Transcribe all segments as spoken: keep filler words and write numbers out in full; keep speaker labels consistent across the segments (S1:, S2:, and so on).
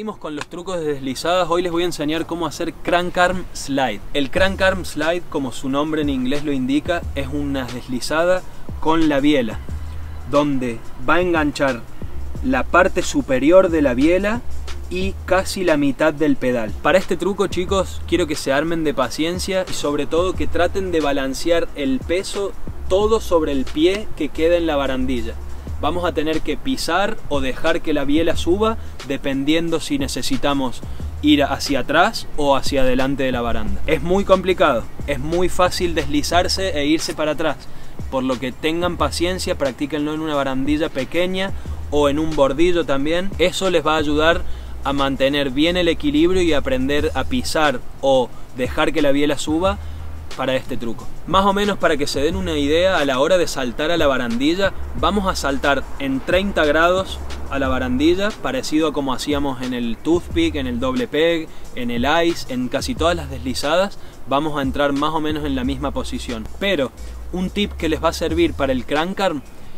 S1: Seguimos con los trucos de deslizadas. Hoy les voy a enseñar cómo hacer crank arm slide. El crank arm slide, como su nombre en inglés lo indica, es una deslizada con la biela, donde va a enganchar la parte superior de la biela y casi la mitad del pedal. Para este truco, chicos, quiero que se armen de paciencia y sobre todo que traten de balancear el peso todo sobre el pie que queda en la barandilla. Vamos a tener que pisar o dejar que la biela suba dependiendo si necesitamos ir hacia atrás o hacia adelante de la baranda. Es muy complicado, es muy fácil deslizarse e irse para atrás, por lo que tengan paciencia, practíquenlo en una barandilla pequeña o en un bordillo también. Eso les va a ayudar a mantener bien el equilibrio y aprender a pisar o dejar que la biela suba para este truco. Más o menos para que se den una idea, a la hora de saltar a la barandilla, vamos a saltar en treinta grados a la barandilla, parecido a como hacíamos en el toothpick, en el doble peg, en el ice, en casi todas las deslizadas, vamos a entrar más o menos en la misma posición. Pero un tip que les va a servir para el crank arm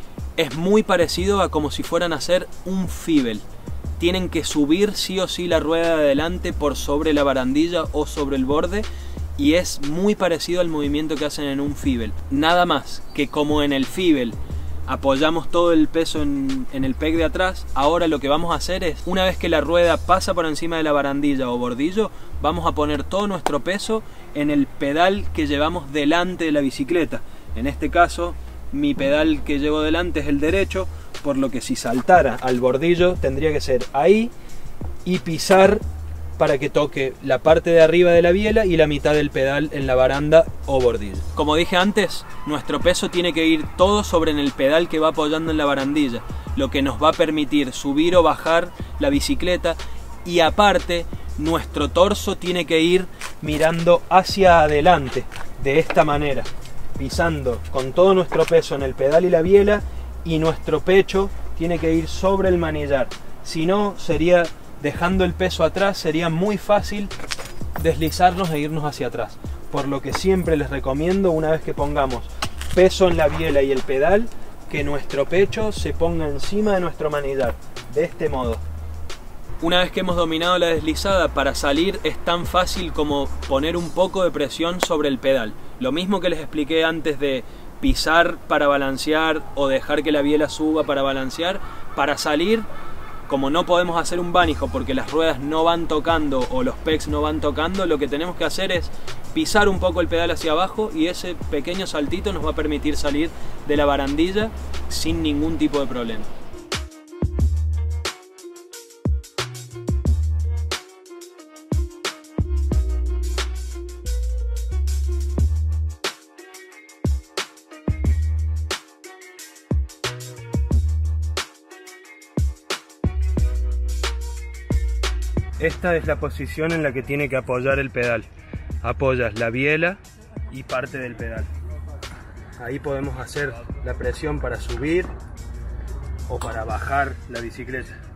S1: es muy parecido a como si fueran a hacer un fibel. Tienen que subir sí o sí la rueda de adelante por sobre la barandilla o sobre el borde, y es muy parecido al movimiento que hacen en un fibel. Nada más que como en el fibel apoyamos todo el peso en, en el peg de atrás, ahora lo que vamos a hacer es, una vez que la rueda pasa por encima de la barandilla o bordillo, vamos a poner todo nuestro peso en el pedal que llevamos delante de la bicicleta. En este caso, mi pedal que llevo delante es el derecho, por lo que si saltara al bordillo tendría que ser ahí y pisar para que toque la parte de arriba de la biela y la mitad del pedal en la baranda o bordillo. Como dije antes, nuestro peso tiene que ir todo sobre en el pedal que va apoyando en la barandilla, lo que nos va a permitir subir o bajar la bicicleta, y aparte nuestro torso tiene que ir mirando hacia adelante de esta manera, pisando con todo nuestro peso en el pedal y la biela, y nuestro pecho tiene que ir sobre el manillar. Si no, sería dejando el peso atrás, sería muy fácil deslizarnos e irnos hacia atrás. Por lo que siempre les recomiendo, una vez que pongamos peso en la biela y el pedal, que nuestro pecho se ponga encima de nuestro manillar, de este modo. Una vez que hemos dominado la deslizada, para salir es tan fácil como poner un poco de presión sobre el pedal. Lo mismo que les expliqué antes de pisar para balancear o dejar que la biela suba para balancear. Para salir, como no podemos hacer un banijo porque las ruedas no van tocando o los pegs no van tocando, lo que tenemos que hacer es pisar un poco el pedal hacia abajo, y ese pequeño saltito nos va a permitir salir de la barandilla sin ningún tipo de problema. Esta es la posición en la que tiene que apoyar el pedal. Apoyas la biela y parte del pedal. Ahí podemos hacer la presión para subir o para bajar la bicicleta.